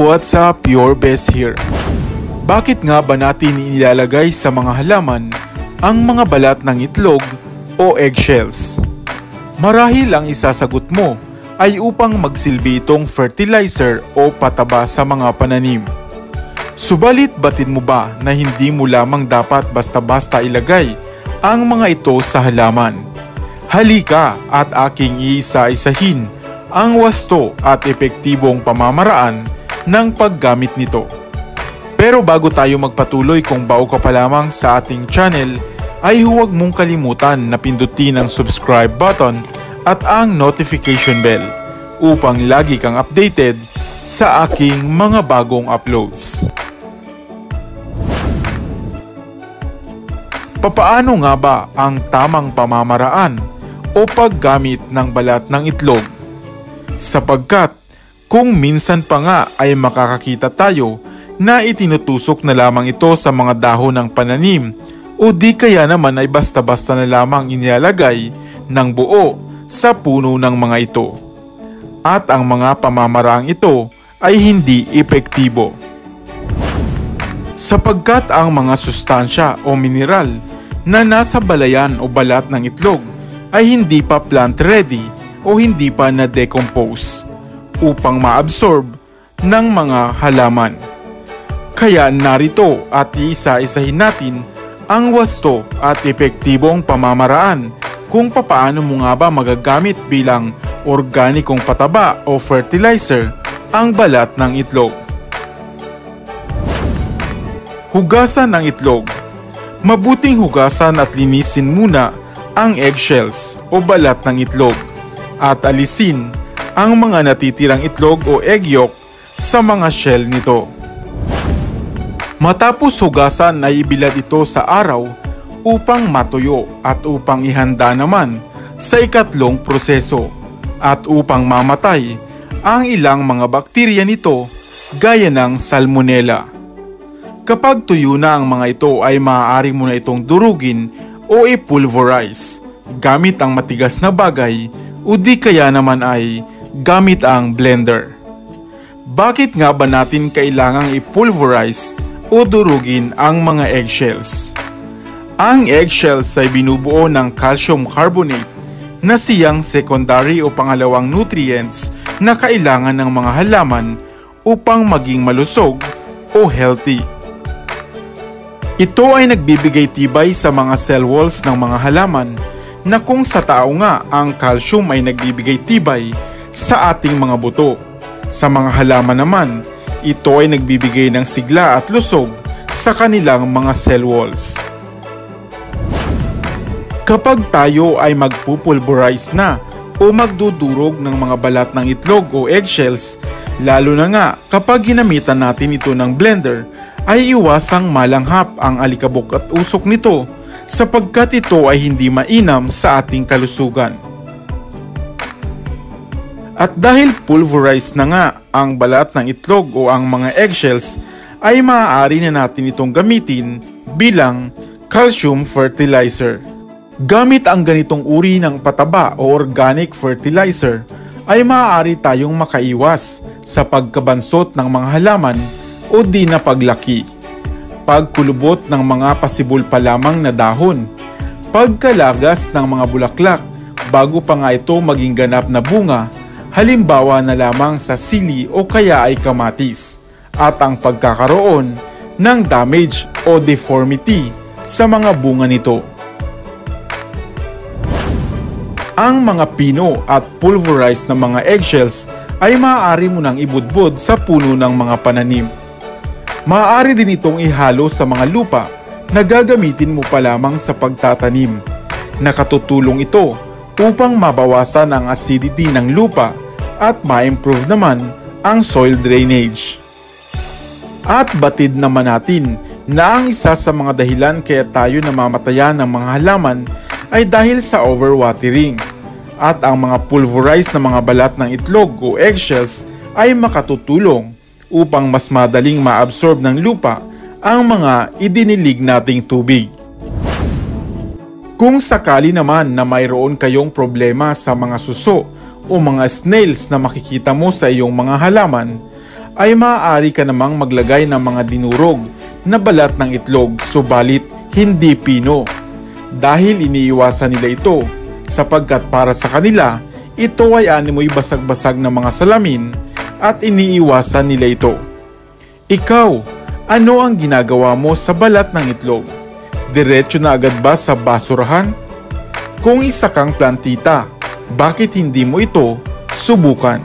what's up? Your best here. Bakit nga ba natin inilalagay sa mga halaman ang mga balat ng itlog o eggshells? Marahil ang isasagot mo ay upang magsilbi itong fertilizer o pataba sa mga pananim. Subalit batid mo ba na hindi mo lamang dapat basta-basta ilagay ang mga ito sa halaman? Halika at aking iisa-isahin ang wasto at epektibong pamamaraan ng paggamit nito. Pero bago tayo magpatuloy, kung bago ka pa lamang sa ating channel, ay huwag mong kalimutan na pindutin ang subscribe button at ang notification bell upang lagi kang updated sa aking mga bagong uploads. Papaano nga ba ang tamang pamamaraan o paggamit ng balat ng itlog? Sapagkat kung minsan pa nga ay makakakita tayo na itinutusok na lamang ito sa mga dahon ng pananim o di kaya naman ay basta-basta na lamang inilalagay ng buo sa puno ng mga ito. At ang mga pamamaraang ito ay hindi epektibo. Sapagkat ang mga sustansya o mineral na nasa balayan o balat ng itlog ay hindi pa plant ready o hindi pa na-decompose upang maabsorb ng mga halaman. Kaya narito at iisa-isahin natin ang wasto at epektibong pamamaraan kung papaano mo nga ba magagamit bilang organikong pataba o fertilizer ang balat ng itlog. Hugasan ng itlog. Mabuting hugasan at linisin muna ang eggshells o balat ng itlog at alisin ang mga natitirang itlog o egg yolk sa mga shell nito. Matapos hugasan ay ibilad ito sa araw upang matuyo at upang ihanda naman sa ikatlong proseso at upang mamatay ang ilang mga bakterya nito gaya ng salmonella. Kapag tuyo na ang mga ito ay maaari mo na itong durugin o i-pulverize gamit ang matigas na bagay o di kaya naman ay gamit ang blender. Bakit nga ba natin kailangang i-pulverize o durugin ang mga eggshells? Ang eggshells ay binubuo ng calcium carbonate na siyang secondary o pangalawang nutrients na kailangan ng mga halaman upang maging malusog o healthy. Ito ay nagbibigay tibay sa mga cell walls ng mga halaman na kung sa tao nga ang calcium ay nagbibigay tibay sa ating mga buto. Sa mga halaman naman, ito ay nagbibigay ng sigla at lusog sa kanilang mga cell walls. Kapag tayo ay magpupulverize na o magdudurog ng mga balat ng itlog o eggshells, lalo na nga kapag ginamitan natin ito ng blender, ay iwasang malanghap ang alikabok at usok nito sapagkat ito ay hindi mainam sa ating kalusugan. At dahil pulverized na nga ang balat ng itlog o ang mga eggshells, ay maaari na natin itong gamitin bilang calcium fertilizer. Gamit ang ganitong uri ng pataba o organic fertilizer, ay maaari tayong makaiwas sa pagkabansot ng mga halaman o di na paglaki, pagkulubot ng mga pasibol pa lamang na dahon, pagkalagas ng mga bulaklak bago pa nga ito maging ganap na bunga, halimbawa na lamang sa sili o kaya ay kamatis, at ang pagkakaroon ng damage o deformity sa mga bunga nito. Ang mga pino at pulverized na mga eggshells ay maaari mo nang ibudbud sa puno ng mga pananim. Maaari din itong ihalo sa mga lupa na gagamitin mo pa lamang sa pagtatanim. Nakatutulong ito upang mabawasan ang acidity ng lupa at ma-improve naman ang soil drainage. At batid naman natin na ang isa sa mga dahilan kaya tayo namamatayan ng mga halaman ay dahil sa overwatering. At ang mga pulverized na mga balat ng itlog o eggshells ay makatutulong upang mas madaling maabsorb ng lupa ang mga idinilig nating tubig. Kung sakali naman na mayroon kayong problema sa mga suso o mga snails na makikita mo sa iyong mga halaman, ay maaari ka namang maglagay ng mga dinurog na balat ng itlog subalit hindi pino. Dahil iniiwasan nila ito sapagkat para sa kanila ito ay animoy basag-basag na mga salamin at iniiwasan nila ito. Ikaw, ano ang ginagawa mo sa balat ng itlog? Diretso na agad ba sa basurahan? Kung isa kang plantita, bakit hindi mo ito subukan?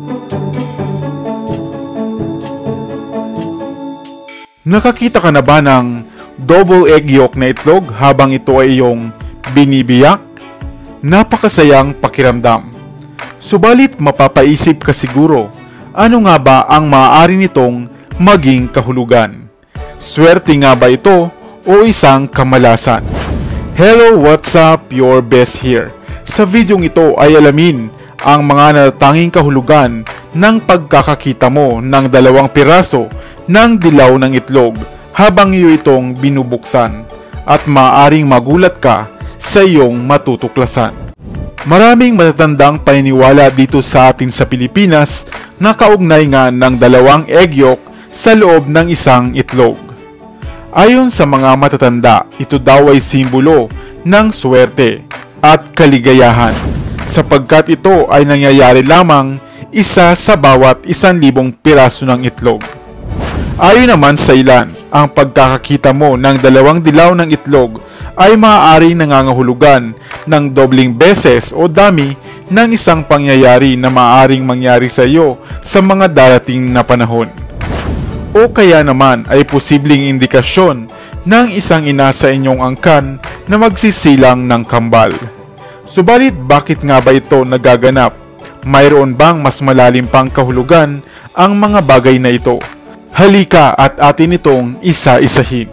Nakakita ka na ba ng double egg yolk na itlog habang ito ay iyong binibiyak? Napakasayang pakiramdam. Subalit mapapaisip ka siguro, ano nga ba ang maaari nitong maging kahulugan? Swerte nga ba ito o isang kamalasan? Hello, what's up? Your best here. Sa videong ito ay alamin ang mga natatanging kahulugan ng pagkakakita mo ng 2 piraso ng dilaw ng itlog habang iyo itong binubuksan at maaaring magulat ka sa iyong matutuklasan. Maraming matatandang paniniwala dito sa atin sa Pilipinas na kaugnay nga ng 2 egg yolk sa loob ng isang itlog. Ayon sa mga matatanda, ito daw ay simbolo ng swerte at kaligayahan sapagkat ito ay nangyayari lamang isa sa bawat 1,000 piraso ng itlog. Ayon naman sa ilan, ang pagkakakita mo ng 2 dilaw ng itlog ay maaaring nangangahulugan ng dobling beses o dami ng isang pangyayari na maaaring mangyari sa iyo sa mga darating na panahon. O kaya naman ay posibleng indikasyon ng isang ina sa inyong angkan na magsisilang ng kambal. Subalit bakit nga ba ito nagaganap? Mayroon bang mas malalim pang kahulugan ang mga bagay na ito? Halika at atin itong isa-isahin.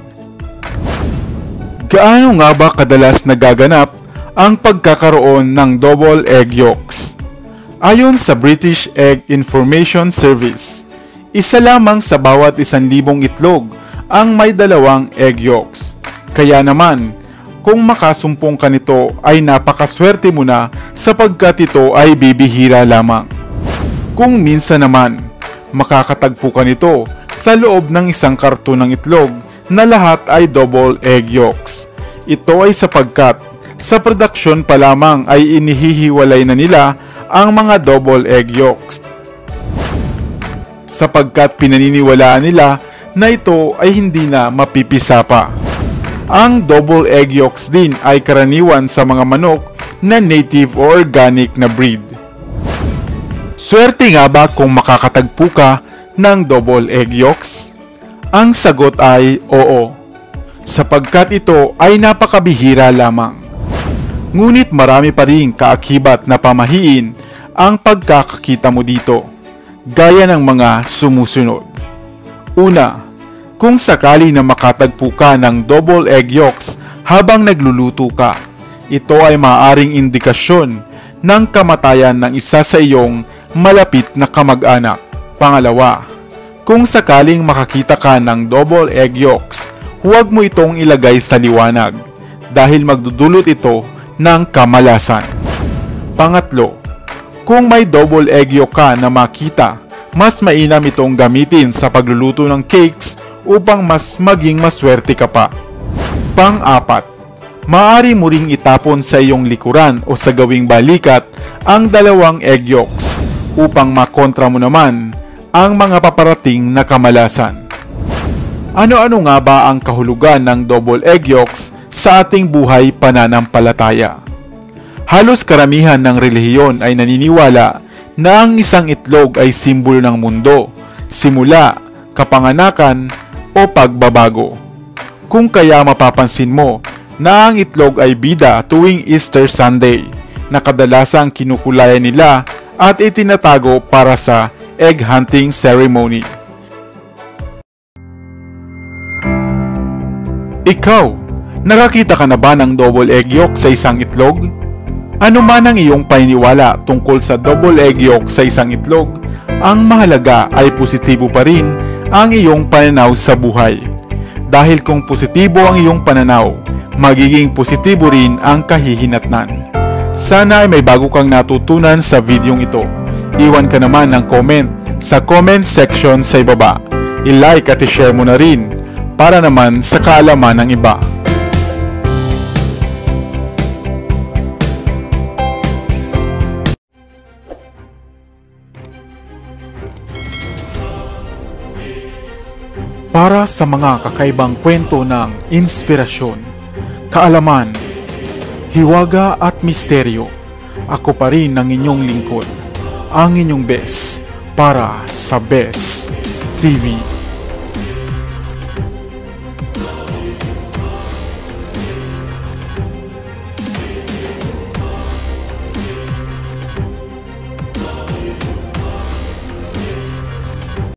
Gaano nga ba kadalas nagaganap ang pagkakaroon ng double egg yolks? Ayon sa British Egg Information Service, isa lamang sa bawat 1,000 itlog ang may 2 egg yolks. Kaya naman, kung makasumpong ka nito ay napakaswerte mo na sapagkat ito ay bibihira lamang. Kung minsan naman, makakatagpo ka nito sa loob ng isang karton ng itlog na lahat ay double egg yolks. Ito ay sapagkat sa produksyon pa lamang ay inihihiwalay na nila ang mga double egg yolks. Sapagkat pinaniniwalaan nila na ito ay hindi na mapipisa pa. Ang double egg yolks din ay karaniwan sa mga manok na native o organic na breed. Swerte nga ba kung makakatagpo ka ng double egg yolks? Ang sagot ay oo, sapagkat ito ay napakabihira lamang. Ngunit marami pa rin kaakibat na pamahiin ang pagkakakita mo dito, gaya ng mga sumusunod. Una, kung sakali na makatagpo ka ng double egg yolks habang nagluluto ka, ito ay maaaring indikasyon ng kamatayan ng isa sa iyong malapit na kamag-anak. Pangalawa, kung sakaling makakita ka ng double egg yolks, huwag mo itong ilagay sa liwanag dahil magdudulot ito ng kamalasan. Pangatlo, kung may double egg yolk ka na makita, mas mainam itong gamitin sa pagluluto ng cakes upang mas maging maswerte ka pa. Pang-apat, maaari mo ring itapon sa iyong likuran o sa gawing balikat ang 2 egg yolks upang makontra mo naman ang mga paparating na kamalasan. Ano-ano nga ba ang kahulugan ng double egg yolks sa ating buhay pananampalataya? Halos karamihan ng relihiyon ay naniniwala na ang isang itlog ay simbolo ng mundo, simula, kapanganakan o pagbabago. Kung kaya mapapansin mo na ang itlog ay bida tuwing Easter Sunday na kadalasang kinukulayan nila at itinatago para sa egg hunting ceremony. Ikaw, nakakita ka na ba ng double egg yolk sa isang itlog? Ano man ang iyong paniniwala tungkol sa double egg yolk sa isang itlog, ang mahalaga ay positibo pa rin ang iyong pananaw sa buhay. Dahil kung positibo ang iyong pananaw, magiging positibo rin ang kahihinatnan. Sana ay may bago kang natutunan sa videong ito. Iwan ka naman ng comment sa comment section sa ibaba. I-like at i-share mo na rin para naman sa kaalaman ng iba. Para sa mga kakaibang kwento ng inspirasyon, kaalaman, hiwaga at misteryo, ako pa rin ang inyong lingkod, ang inyong best para sa Best TV.